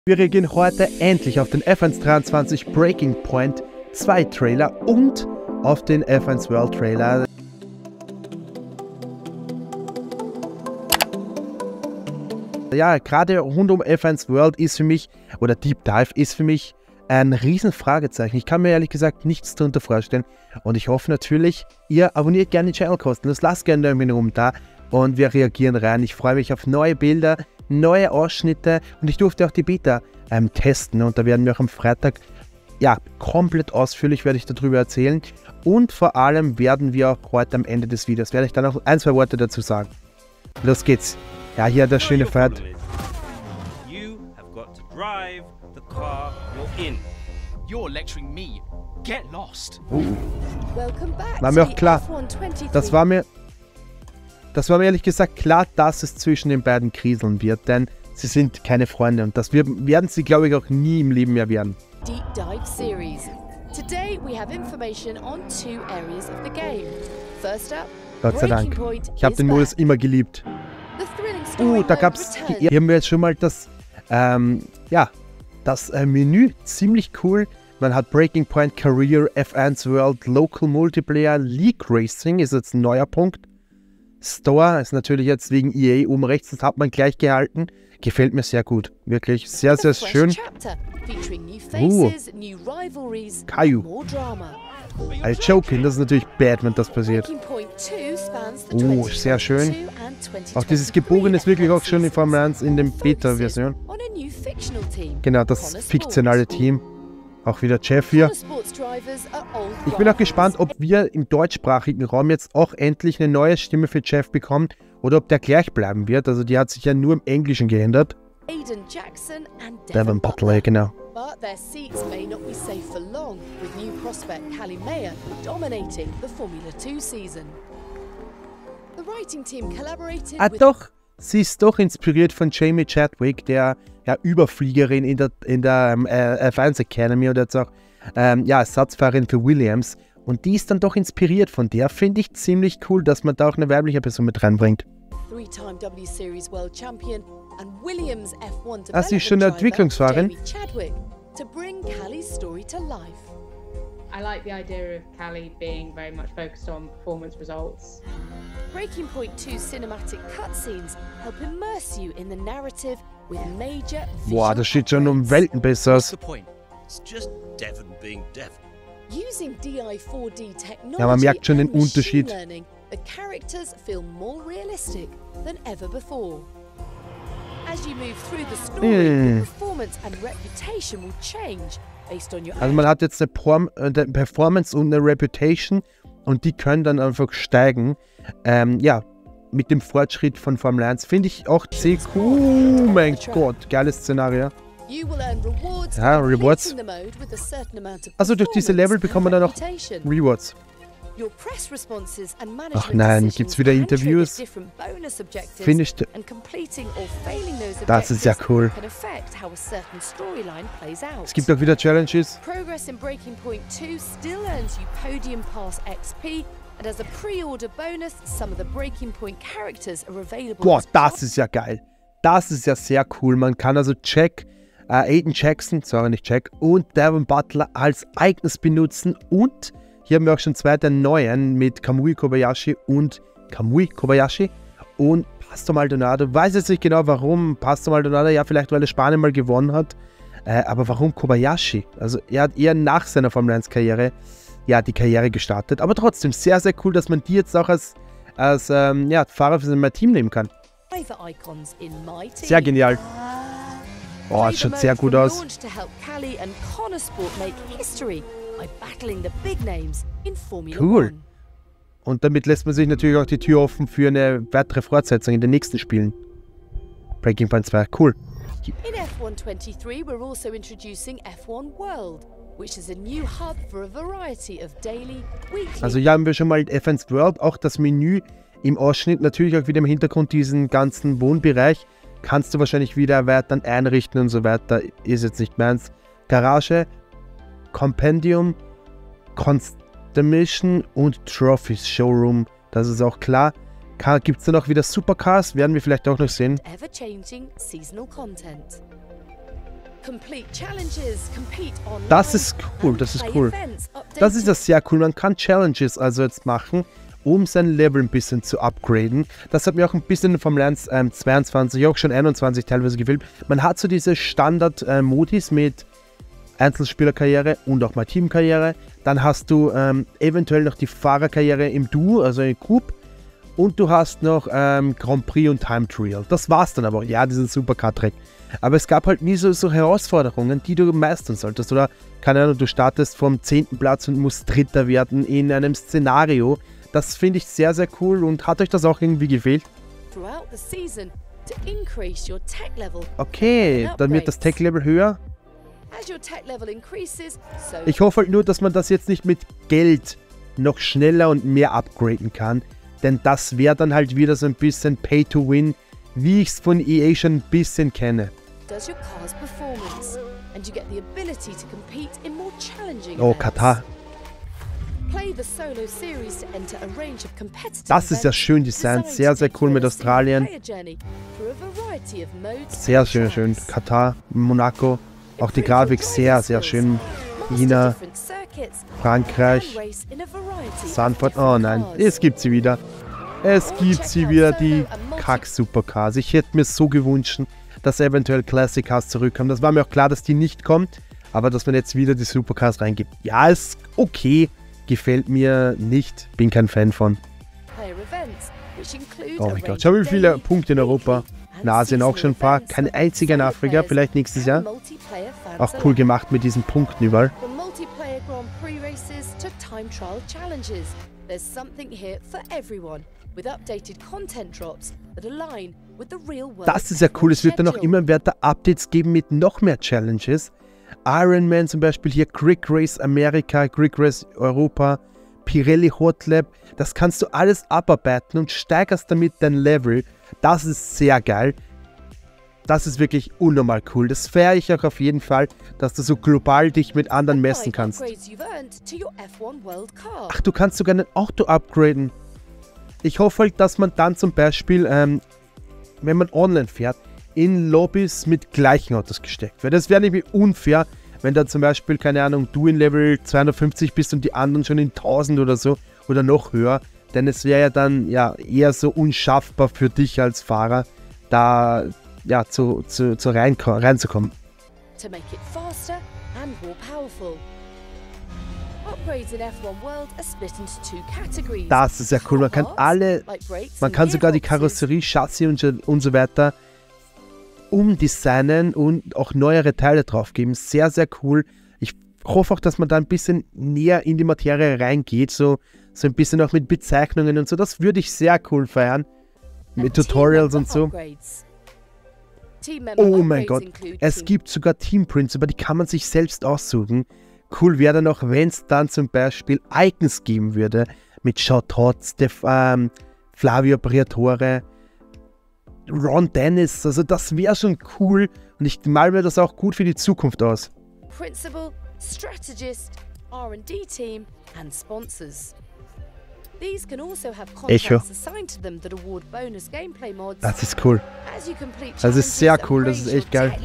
Wir reagieren heute endlich auf den F1 23 Breaking Point 2 Trailer und auf den F1 World Trailer. Ja, gerade rund um F1 World ist für mich, oder Deep Dive ist für mich ein riesen Fragezeichen. Ich kann mir ehrlich gesagt nichts darunter vorstellen und ich hoffe natürlich, ihr abonniert gerne den Channel kostenlos, lasst gerne einen Daumen oben da und wir reagieren rein. Ich freue mich auf neue Bilder, neue Ausschnitte und ich durfte auch die Beta testen und da werden wir auch am Freitag, ja, komplett ausführlich werde ich darüber erzählen und vor allem werden wir auch heute am Ende des Videos, werde ich dann auch ein, zwei Worte dazu sagen. Los geht's. Ja, hier der schöne Fahrt. War mir auch klar. Das war mir ehrlich gesagt klar, dass es zwischen den beiden kriseln wird, denn sie sind keine Freunde und das werden sie, glaube ich, auch nie im Leben mehr werden. Deep Dive Series. Today we have information on two areas of the game. First up, Gott sei Dank. Ich habe den Modus immer geliebt. Da gab es, hier haben wir jetzt schon mal das, das Menü, ziemlich cool. Man hat Breaking Point, Career, F1 World, Local Multiplayer, League Racing ist jetzt ein neuer Punkt. Store ist natürlich jetzt wegen EA oben rechts, das hat man gleich gehalten. Gefällt mir sehr gut. Wirklich sehr, sehr schön. Caillou. Joking, das ist natürlich bad, wenn das passiert. Sehr schön. Auch dieses Gebogene ist wirklich auch schon in Formel 1 in der Beta-Version. Genau, das fiktionale Team. Auch wieder Jeff hier. Ich bin auch gespannt, ob wir im deutschsprachigen Raum jetzt auch endlich eine neue Stimme für Jeff bekommen oder ob der gleich bleiben wird. Also die hat sich ja nur im Englischen geändert. Devon Butler, genau. Ah doch, sie ist doch inspiriert von Jamie Chadwick, der Überfliegerin in der F1 Academy und jetzt auch Ersatzfahrerin für Williams. Und die ist dann doch inspiriert von der. Finde ich ziemlich cool, dass man da auch eine weibliche Person mit reinbringt. Sie ist schon eine Entwicklungsfahrerin. I like the idea of Callie being very much focused on performance results. Breaking Point 2 cinematic cutscenes help immerse you in the narrative with major Boah, das steht schon um Welten besser aus. Using DI4D technology, ja, man merkt schon den Unterschied. The characters feel more realistic than ever before. As you move through the story, the performance and reputation will change. Also man hat jetzt eine Performance und eine Reputation und die können dann einfach steigen. Mit dem Fortschritt von Formel 1 finde ich auch sehr cool. Oh mein Gott, geiles Szenario. Ja, Rewards. Also durch diese Level bekommt man dann auch Rewards. Ach nein, gibt's wieder Interviews? Finished. Das ist ja cool. Es gibt auch wieder Challenges. Boah, das ist ja geil. Das ist ja sehr cool. Man kann also Aiden Jackson, sorry, nicht Jack, und Devon Butler als eigenes benutzen und hier haben wir auch schon zwei der neuen mit Kamui Kobayashi und Pastor Maldonado. Weiß jetzt nicht genau warum Pastor Maldonado, ja vielleicht weil er Spanien mal gewonnen hat, aber warum Kobayashi? Also er hat eher nach seiner Formel 1 Karriere die Karriere gestartet, aber trotzdem sehr, sehr cool, dass man die jetzt auch als Fahrer für sein Team nehmen kann. Sehr genial. Oh, das schaut sehr gut aus. Cool. Und damit lässt man sich natürlich auch die Tür offen für eine weitere Fortsetzung in den nächsten Spielen. Breaking Point 2, cool. In F1 23 we're also introducing F1 World, which is a new hub for a variety of daily, weekly. Also hier haben wir schon mal F1 World, auch das Menü im Ausschnitt, natürlich auch wieder im Hintergrund diesen ganzen Wohnbereich. Kannst du wahrscheinlich wieder erweitern, einrichten und so weiter. Ist jetzt nicht meins. Garage, Compendium, Constellation und Trophies Showroom. Das ist auch klar. Gibt es dann auch wieder Supercars? Werden wir vielleicht auch noch sehen. Das ist cool, das ist cool. Das ist ja sehr cool. Man kann Challenges also jetzt machen, um sein Level ein bisschen zu upgraden. Das hat mir auch ein bisschen vom Lance 22, auch schon 21 teilweise gefehlt. Man hat so diese Standard-Modis mit Einzelspielerkarriere und auch mal Teamkarriere. Dann hast du eventuell noch die Fahrerkarriere im Duo, also in Group. Und du hast noch Grand Prix und Time Trial. Das war's dann aber. Ja, diesen Supercar-Track. Aber es gab halt nie so Herausforderungen, die du meistern solltest. Oder, keine Ahnung, du startest vom 10. Platz und musst Dritter werden in einem Szenario. Das finde ich sehr, sehr cool. Und hat euch das auch irgendwie gefehlt? Okay, dann wird das Tech-Level höher. Ich hoffe halt nur, dass man das jetzt nicht mit Geld noch schneller und mehr upgraden kann. Denn das wäre dann halt wieder so ein bisschen Pay-to-Win, wie ich es von EA schon ein bisschen kenne. Oh, Katar. Das ist ja schön designt, sehr, sehr cool mit Australien. Sehr schön, schön. Katar, Monaco, auch die Grafik sehr, sehr schön. China, Frankreich, Sanford, oh nein, es gibt sie wieder. Es gibt sie wieder, die Kack-Supercars. Ich hätte mir so gewünscht, dass eventuell Classic Cars zurückkommen. Das war mir auch klar, dass die nicht kommt, aber dass man jetzt wieder die Supercars reingibt. Ja, ist okay, gefällt mir nicht, bin kein Fan von. Oh mein Gott, schau wie viele Punkte in Europa. In Asien auch schon ein paar, kein einziger in Afrika, vielleicht nächstes Jahr. Auch cool gemacht mit diesen Punkten überall. Das ist ja cool, es wird dann auch immer weiter Updates geben mit noch mehr Challenges. Ironman zum Beispiel hier, Quick Race Amerika, Quick Race Europa, Pirelli Hot Lap. Das kannst du alles abarbeiten und steigerst damit dein Level. Das ist sehr geil. Das ist wirklich unnormal cool. Das feiere ich auch auf jeden Fall, dass du so global dich mit anderen messen kannst. Ach, du kannst sogar ein Auto upgraden. Ich hoffe halt, dass man dann zum Beispiel, wenn man online fährt, in Lobbys mit gleichen Autos gesteckt wird. Das wäre nämlich unfair, wenn da zum Beispiel, keine Ahnung, du in Level 250 bist und die anderen schon in 1000 oder so oder noch höher. Denn es wäre ja dann ja eher so unschaffbar für dich als Fahrer, da ja reinzukommen. Das ist ja cool. Man kann sogar die Karosserie, Chassis und so weiter umdesignen und auch neuere Teile drauf geben. Sehr, sehr cool. Ich hoffe auch, dass man da ein bisschen näher in die Materie reingeht, so ein bisschen auch mit Bezeichnungen und so. Das würde ich sehr cool feiern. Mit Tutorials und so. Oh mein Gott, es gibt sogar Teamprints, aber die kann man sich selbst aussuchen. Cool wäre dann auch, wenn es dann zum Beispiel Icons geben würde. Mit Shot Hot, Flavio Briatore, Ron Dennis. Also das wäre schon cool und ich male mir das auch gut für die Zukunft aus. Principal, Strategist, R&D Team and Sponsors. These can also have contracts assigned to them that award bonus gameplay mods. Das ist cool. Das ist sehr cool, das ist echt geil.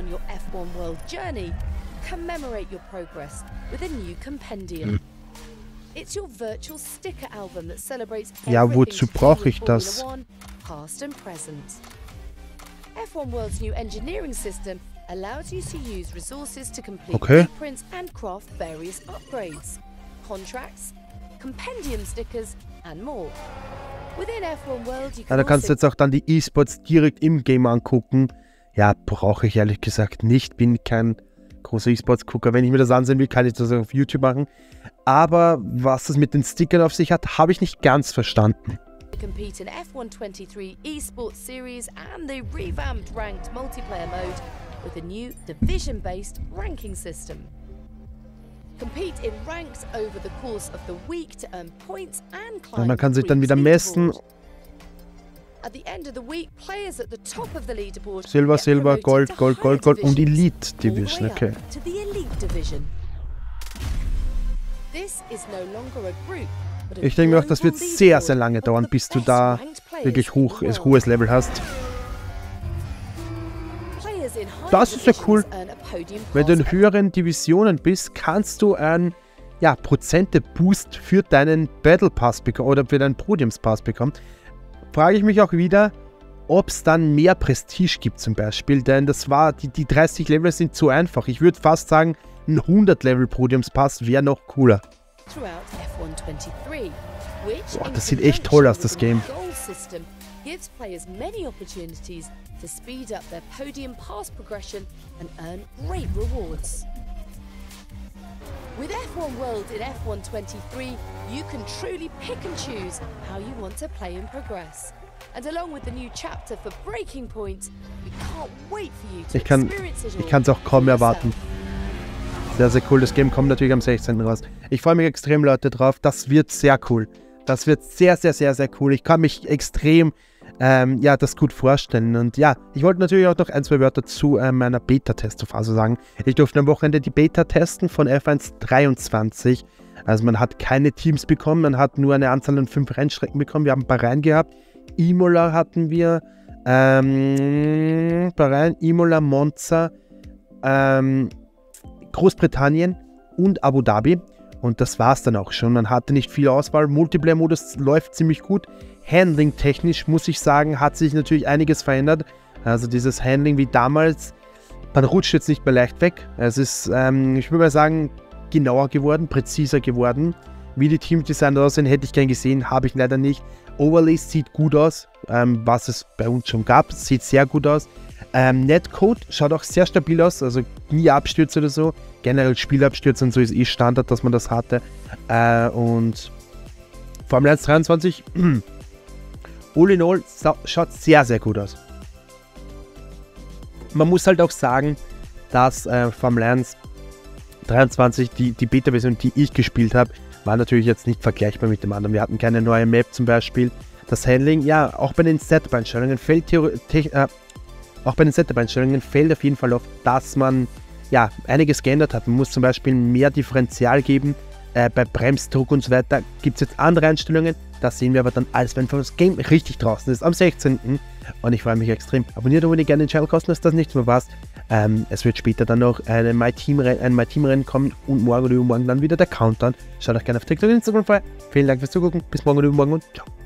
Commemorate your progress with a new compendium. It's your virtual sticker album that celebrates ja, wozu brauche ich das? Past and present. F1 World's new engineering system allows you to use resources to complete blueprints and craft various upgrades, contracts, compendium stickers and more. Within F1 World you can da kannst du jetzt auch dann die E-Sports direkt im Game angucken. Ja, brauche ich ehrlich gesagt nicht. Bin kein großer E-Sports-Gucker. Wenn ich mir das ansehen will, kann ich das auf YouTube machen. Aber was das mit den Stickern auf sich hat, habe ich nicht ganz verstanden. Compete in F1 23 Esports Series and the revamped ranked multiplayer mode with a new division-based ranking system. Compete in ranks over the course of the week to earn points and climb. Man kann sich dann wieder messen. At the end of the week, players at the top of the leaderboard Silber, Silber, Gold, Gold, Gold, Gold und Elite Division, okay. To the Elite Division. This is no longer a group. Ich denke mir auch, das wird sehr, sehr lange dauern, bis du da wirklich hohes Level hast. Das ist ja cool. wenn du in höheren Divisionen bist, kannst du einen Prozente-Boost für deinen Battle Pass bekommen oder für deinen Podiumspass bekommen. Frage ich mich auch wieder, ob es dann mehr Prestige gibt zum Beispiel, denn die 30 Level sind zu einfach. Ich würde fast sagen, ein 100 Level Podiumspass wäre noch cooler. Boah, das sieht echt toll aus, das Game. Gives players many opportunities to speed up their podium pass progression and earn great rewards. With F1 World in F1 23, you can truly pick and choose how you want to play and progress. And along with the new chapter for Breaking Point, we can't wait for you to experience it all. Ich kann es auch kaum erwarten. Sehr, sehr cool. Das Game kommt natürlich am 16. raus. Ich freue mich extrem, Leute, drauf. Das wird sehr cool. Das wird sehr, sehr, sehr, sehr cool. Ich kann mich extrem das gut vorstellen. Und ja, ich wollte natürlich auch noch ein, zwei Wörter zu meiner Beta-Testphase sagen. Ich durfte am Wochenende die Beta testen von F1 23. Also man hat keine Teams bekommen, man hat nur eine Anzahl an 5 Rennstrecken bekommen. Wir haben Bahrain gehabt, Imola hatten wir, Bahrain, Imola, Monza, Großbritannien und Abu Dhabi. Und das war es dann auch schon. Man hatte nicht viel Auswahl. Multiplayer-Modus läuft ziemlich gut. Handling-technisch, muss ich sagen, hat sich natürlich einiges verändert. Also dieses Handling wie damals, man rutscht jetzt nicht mehr leicht weg. Es ist, ich würde mal sagen, genauer geworden, präziser geworden. Wie die Teamdesigns aussehen, hätte ich gern gesehen, habe ich leider nicht. Overlays sieht gut aus, was es bei uns schon gab, sieht sehr gut aus. Netcode schaut auch sehr stabil aus, also nie Abstürze oder so. Generell Spielabstürze und so ist Standard, dass man das hatte. Und Formel 1 23, all in all, schaut sehr, sehr gut aus. Man muss halt auch sagen, dass Formel 1 23, die Beta-Version, die ich gespielt habe, war natürlich jetzt nicht vergleichbar mit dem anderen. Wir hatten keine neue Map zum Beispiel. Das Handling, ja, auch bei den Setup-Einstellungen fällt auf jeden Fall auf, dass man einiges geändert hat. Man muss zum Beispiel mehr Differential geben. Bei Bremsdruck und so weiter gibt es jetzt andere Einstellungen. Das sehen wir aber dann alles, wenn das Game richtig draußen ist, am 16. Und ich freue mich extrem. Abonniert und gerne den Channel, kostenlos, dass nichts mehr was. Es wird später dann noch ein My Team Rennen kommen und morgen oder übermorgen dann wieder der Countdown. Schaut euch gerne auf TikTok und Instagram vorbei. Vielen Dank fürs Zugucken. Bis morgen oder übermorgen und ciao.